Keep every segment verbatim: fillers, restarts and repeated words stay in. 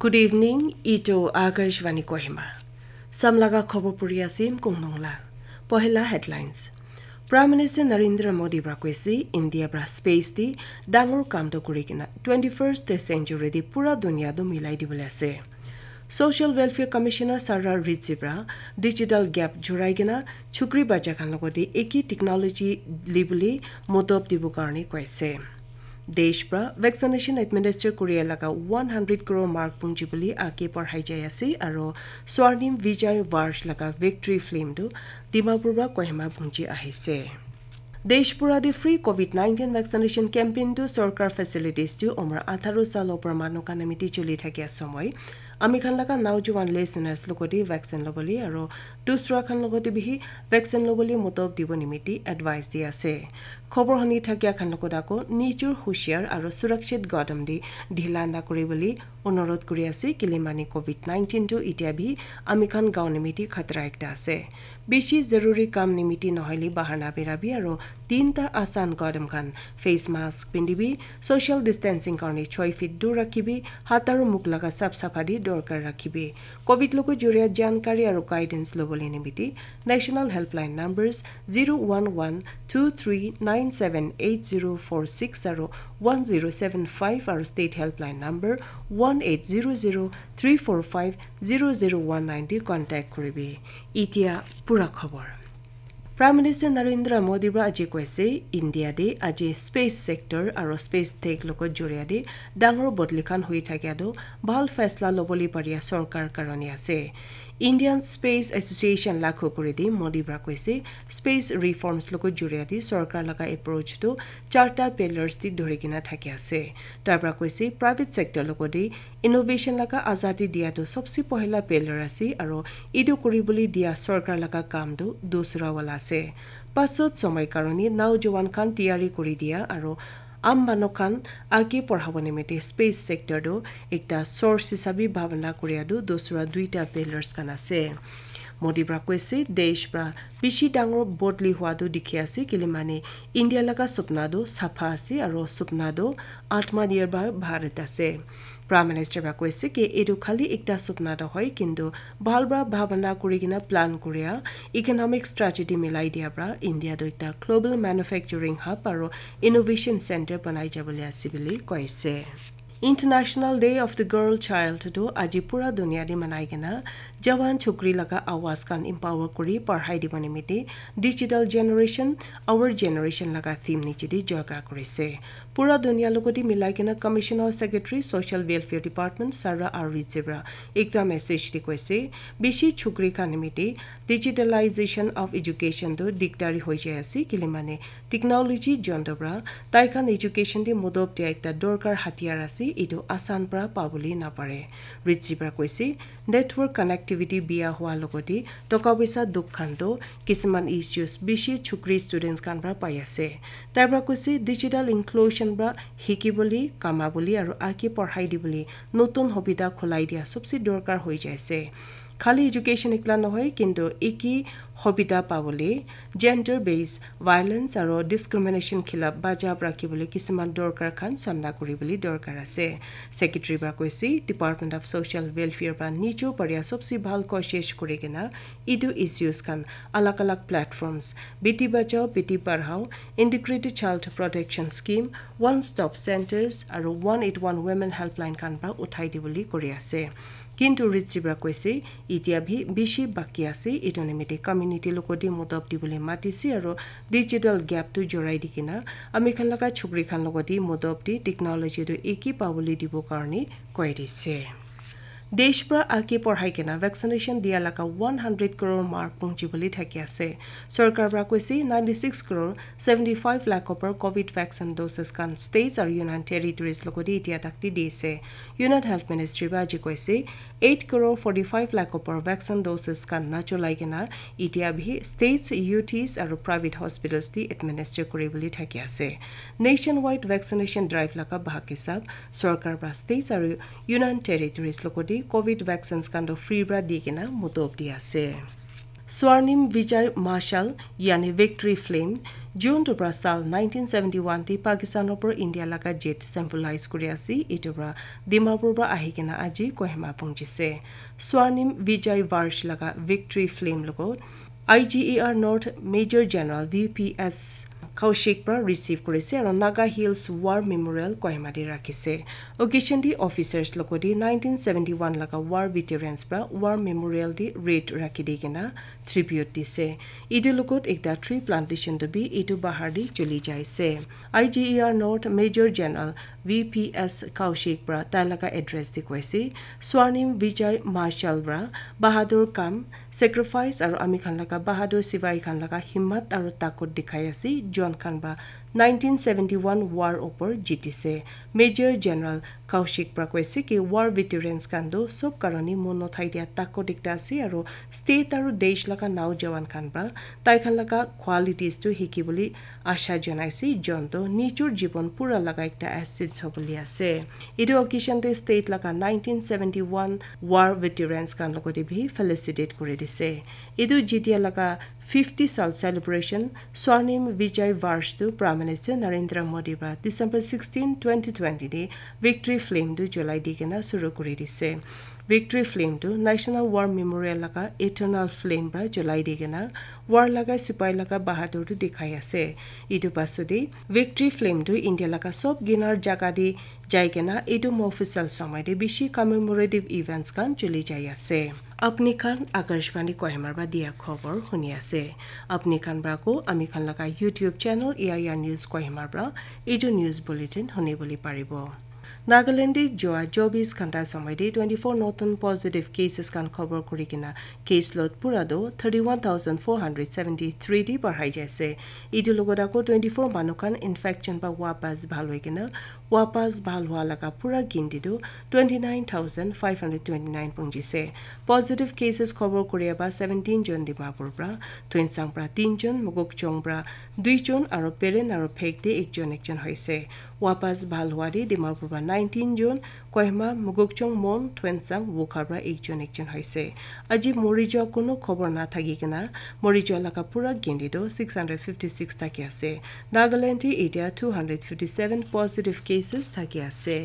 Good evening, ito Akashvani Kohima. Samlaga khobo puri asim kungnongla. Pohela headlines. Prime Minister Narendra Modi brakwesi India bra space di dangor kam to kurikina twenty-first century di pura dunia do milai di bolase. Social Welfare Commissioner Sarah Rizibra digital gap juraigina chukri bacha kan logodi eki technology libuli modob dibu karni koise. देश पर vaccination administer कुरिया लगा one hundred crore mark पुंजीबली आके पढ़ाई जायसी अरो स्वर्णिम विजय वर्ष लगा victory film दो दिमापुर बा कोहिमा पुंजी आहिसे देशपुरा दि free COVID nineteen vaccination campaign दो सरकार फैसिलिटीज दो उम्र अठारह साल ओपर मानो का नमिति चली थाकिया समय আমি খান লাগা নওজোৱান লিসনার্স লগতি ভ্যাকসিন লবলি আৰু দুসৰা খান লগতি বিহি ভ্যাকসিন লবলি মতব দিব নিমিতি এডভাইস দি আছে খবৰ হনি থাকিয়া খান লগদাকো নিজুৰ হুশিয়াৰ আৰু সুৰক্ষিত গদম দি ঢিলা না কৰিবলি অনুৰোধ কৰি আছে কিলিমানি কোভিড nineteen টু ইতিয়াবি আমি খান গাঁও নিমিতি খতৰা একটা আছে বেছি জৰুৰী কাম নিমিতি নহলি বাহানা বেৰাবি আৰু তিনটা আসান গদম খান ফেস মাস্ক পিন্দিবি সোশ্যাল ডিস্টেন্সিং কাৰণে ছয় ফিট দূৰ ৰাখিবি হাত আৰু মুখ লগা সাফ সাফাদি দৰকাৰ ৰাখিবি কোভিড লোক জৰিয়া জানকাৰী আৰু গাইডেন্স লবলৈ নিমিতি national helpline numbers zero one one two three nine seven eight zero four six আৰু one zero seven five আৰু state helpline number one eight zero zero three four five zero zero one nine দি contact কৰিবি ইতিয়া পুৰা খবৰ Prime Minister Narendra Modi bra aji koise India de aji space sector aro space tech lokot joria de dangor bodlikan hui thakia do bhal faisla loboli paria sarkar karani ase Indian Space Association lakho kori di Modi bra koise space reforms lokot joria di sarkar laga approach to charta pillars di dhorikina thakia ase tar bra koise private sector lokodi innovation laga azadi dia to sobse pohila pillar ase aro idu koriboli dia sarkar laga kam do dusra wala ase pasot সময় কারণে নওজোৱান খান টিয়ারি কৰি দিয়া আৰু আম মানখান আকি পঢ়াব নিমিতে space sector দো একটা source হিসাবে ভাবনা কৰিয়া দো দসৰা দুইটা পিলার্স কান আছে মোদি ব্ৰা কৈছে দেশ ব্ৰা বেছি ডাঙৰ বদলি হোৱাটো দেখি আছে কিলি মানে ইণ্ডিয়া লগা সপনা দো সাফা আছে আৰু সপনা দো আত্মনিৰ্ভৰ ভাৰত আছে Prime Minister ba koise ke edu khali ekta supna da hoy kintu bhalbra bhavana kurigina plan korea economic strategy milai dia bra India do ekta global manufacturing hub aro innovation center banai jabole asibili koise International Day of the Girl Child do aji pura dunia di manai gena jawan chukri laga awas kan empower kuri parhai di banimiti digital generation our generation laga theme nichi di joga korise pura dunia logoti milai gena Commissioner Secretary Social Welfare Department Sarah R Rizibra ekta message di koise beshi chukri kanimiti digitalization of education do dictari hoi jai ase kilimane technology jondobra taikan education di modob dia ekta dorkar hatiar ase idu asan pra pabuli na pare Rizibra koise network connectivity bia hua logoti toka pisa dukhanto kisman issues beshi chukri students kan pra pai ase tabra koise digital inclusion bra hikiboli kamaboli aru aki porhai diboli notun hobida kholai dia sobse dorkar hoi jaise খালি education একলা নহয় কিন্তু একি হবিতা পাবলে gender base violence আৰু discrimination খিলাফ বাজাব ৰাখিবলৈ কিছুমান দৰকাৰ খান সামনা কৰিবলৈ দৰকাৰ আছে সেক্ৰেটাৰী বা কৈছি ডিপাৰ্টমেন্ট অফ সোশ্যাল ওয়েলফেয়াৰ বা নিচো পৰিয়া সবসে ভাল কোশিশ কৰিগিনা ইদু ইস্যুস খান আলাক আলাক platforms Beti Bachao Beti Padhao integrated child protection scheme one stop centres আৰু one eight one women helpline খান বা উঠাই দিবলৈ কৰি আছে কিন্তু ৰিচিব্ৰা কৈছে ইতিয়া ভি বেছি বাকি আছে এটো নিমিতে কমিউনিটি লোকদি মদব দিবলৈ মাতিছে আৰু ডিজিটাল গ্যাপটো জৰাই দিকিনা আমি খান লগা ছুকৰি খান লগদি মদব দি টেকনলজিটো একি পাবলৈ দিব কাৰণে কৈ দিছে দেশ পৰা আকি পঢ়াই কেনা ভ্যাকসিনেশন দিয়া লাকা one hundred কৰোৰ মাৰ্ক পুঞ্জিবলি থাকি আছে সৰকাৰ পৰা কৈছে ninety-six কৰোৰ seventy-five লাখ অপৰ কোভিড ভ্যাকসিন ডোসেস কান ষ্টেটস আৰু ইউনিয়ন টেৰিটৰিজ লগদি ইতিয়া তাকটি দিছে ইউনিয়ন হেল্থ মিনিষ্ট্ৰী বাজি কৈছে eight কৰোৰ forty-five লাখ অপৰ ভ্যাকসিন ডোসেস কান না চলাই কেনা ইতিয়া ভি ষ্টেটস ইউটিস আৰু প্ৰাইভেট হস্পিটেলছ দি এডমিনিষ্ট্ৰেট কৰিবলৈ থাকি আছে নেশন ওয়াইড ভ্যাকসিনেশন ড্ৰাইভ লাকা ভাগ হিচাপ সৰকাৰ পৰা ষ্টেটস আৰু ইউনিয়ন টেৰিটৰিজ লগদি কোভিড ভ্যাকসিনস কান ফ্ৰী ব্ৰা দি কেনা মতব দি আছে Swarnim Vijay Marshal yani Victory Flame June to Brasal nineteen seventy-one ti Pakistan opor India laga jet symbolize kuri asi itobra Dimapur ba ahikena aji Kohima pungjise Swarnim Vijay Varsh laga Victory Flame logo I G E R North Major General V P S Kaushik pra receive korise aro Naga Hills War Memorial Kohima de rakhise occasion di officers lokodi nineteen seventy-one laga war veterans pra war memorial di raid rakhide kena tribute dise idu lokot ekta tree plantation to be idu bahar di choli jaise I G E R North Major General V P S Kaushik pra talaga address di koise Swarnim Vijay Marshal bra bahadur kam sacrifice aro ami khan laga bahadur sivai khan laga himmat aro takot dikhai ase John khan ba nineteen seventy-one war opor jitise Major General Kaushik pra koise ki war veterans kan do sob karoni mono thai dia takot dikta ase aro state aro desh laga nau jawan khan ba tai khan laga qualities to hiki boli asha janaisi John do nichur jibon pura laga ekta acid choboli ase idu occasion de state laga nineteen seventy-one war veterans kan logode bhi felicitate kore dise idu jitia laga fifty sal celebration Swarnim Vijay Varsh to Prime Minister Narendra Modi ba December sixteenth twenty twenty de Victory Flame do July digena suru kore dise Victory Flame to National War Memorial laga Eternal Flame bra July digena war laga sipai laga bahadur to dikhai ase idu pasudi Victory Flame to India laga sob ginar jaga di jaigena idu official samay de bishi commemorative events kan choli jai ase apni khan Akashvani Kohimar ba dia khobor huni ase apni khan bra ko ami khan laga YouTube channel A I R News Kohimar bra idu news bulletin huni boli paribo Nagaland joa twenty-four ঘণ্টা সময়তে twenty-four নতুন positive cases কান খবর করি কিনা case load পুরা দো thirty-one thousand four hundred seventy-three দি বঢ়াই যাইছে ইটো লগত আকো twenty-four মানুকান ইনফেকশন বা ওয়াপাস ভাল হৈ কিনা ওয়াপাস ভাল হোৱা লাগা পুৰা গিনতি দো twenty-nine thousand five hundred twenty-nine পঞ্জিছে পজিটিভ কেসেস খবর করিয়া বা seventeen জন ডিমাপুর পৰা টুইনসাং পৰা তিন জন মগকচং পৰা দুই জন আৰু পেৰেন আৰু ফেকতে একজন একজন হৈছে ওয়াপাস ভাল হোৱা দি ডিমাপুৰ পৰা nineteen জন কহিমা মগকচং মন টুইনসাং ওখাৰ পৰা একজন একজন হৈছে আজি মৰি যোৱা কোনো খবৰ না থাকি কিনা মৰি যোৱা লাগা পুৰা গিনতি দো six hundred fifty-six থাকি আছে নাগালেণ্ডে এতিয়া two hundred fifty-seven positive cases থাকি আছে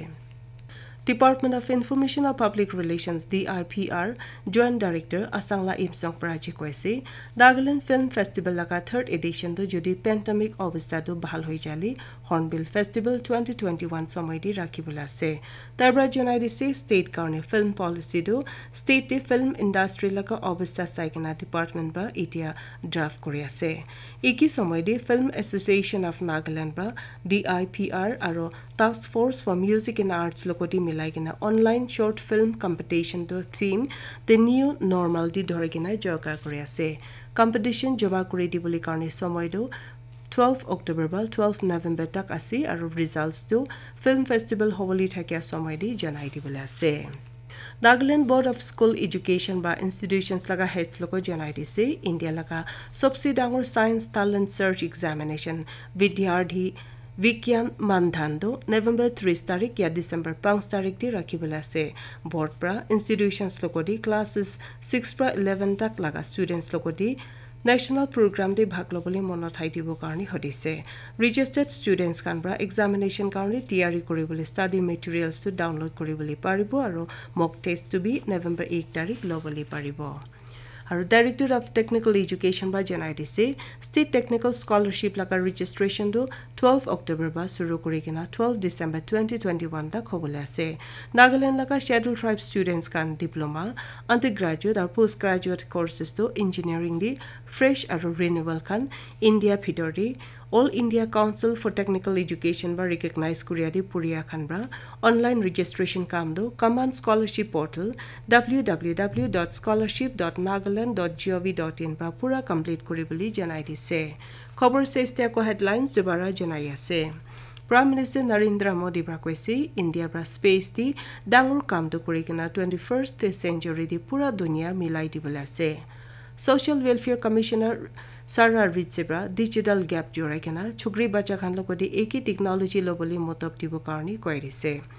Department of Information and Public Relations D I P R Joint Director Asangla Imsong Praji koise Nagaland Film Festival laga third edition to jodi pandemic obostha to bhal hoi jali Hornbill Festival twenty twenty-one somoidi rakhibula ase tabra jonai dise state karone film policy do state film industry laga obostha saikena department ba itia draft kori ase eki somoidi Film Association of Nagaland ba D I P R aro Task Force for Music and Arts lokoti milagina online short film competition to theme the new normal di dhorigina jorkar kori ase competition joba kori diboli karone somoy do twelfth October ba twelfth November tak ase aro results to film festival hoboli thakia somoy di janai dibole ase Nagaland Board of School Education ba institutions laga heads loko janai dise India laga sobse dangor science talent search examination vidyardhi Vikyan Mandhando November three tarik ya December five tarik di rakhibula ase board pra institutions lokodi classes six pra eleven tak laga students lokodi national program de bhag lobole monot hai dibo karni hodise registered students kan bra examination karni tiyari koribole study materials to download koribole paribo aro mock test to be November eight tarik lobole paribo Our Director of Technical Education ba janai dise State Technical Scholarship laga registration do twelfth October ba suru kori kina twelfth December twenty twenty-one tak hobole ase Nagaland laga scheduled tribe students kan diploma undergraduate or postgraduate courses to engineering di fresh aro renewal kan India Pidori All India Council for Technical Education ba recognize Korea di Puria Khanbra online registration kam do command scholarship portal w w w dot scholarship dot nagaland dot gov dot in ba pura complete koriboli janai dise khobor se este ko headlines dobara janai ase Prime Minister Narendra Modi bra koise India bra space di dangor kam do korikena twenty-first century di pura dunia milai dibole ase Social Welfare Commissioner Sarah Ritzebra digital gap jorai kena chukri bacha khan logodi eki technology loboli motab dibo karni koirise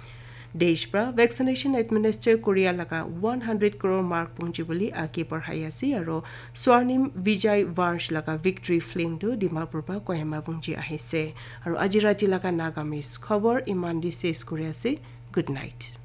देश pra vaccination administer korea laga one hundred crore mark pungji boli age parhai ase aro swarnim vijay varsh laga victory film tu dimapur pa kohima pungji ahise aro ajirati laga nagamis khobor iman di ses kore ase good night